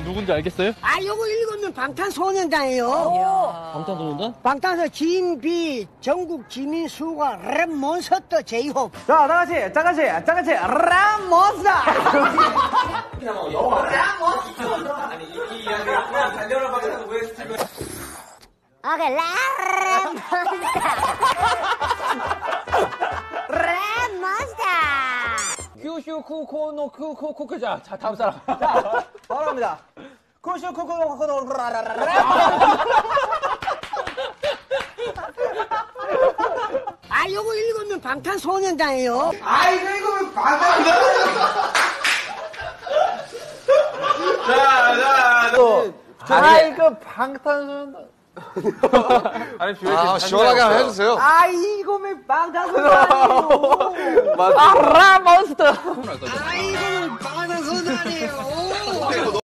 누군지 알겠어요? 아, 요거 읽으면 방탄소년단이에요. 방탄소년단? 방탄소 김비, 전국 지민수가 랩몬스터 제이홉. 자, 다같이 랩몬스터. 오케이, 랩몬스터. 큐슈 쿠코노 쿠쿠쿠. 자, 다음 사람. 자, 바로 갑니다. 쿠슈 쿠쿠노 랩. 아, 요거 읽으면 방탄소년단이에요. 아, 이거 읽으면 방탄소년단. 아, 이거 방탄소년단. 아, 시원하게 한번 해주세요. 아, 이거면 방탄소년단이에요. 아, 라 몬스터. 아, 이거는 방탄소년단이에요.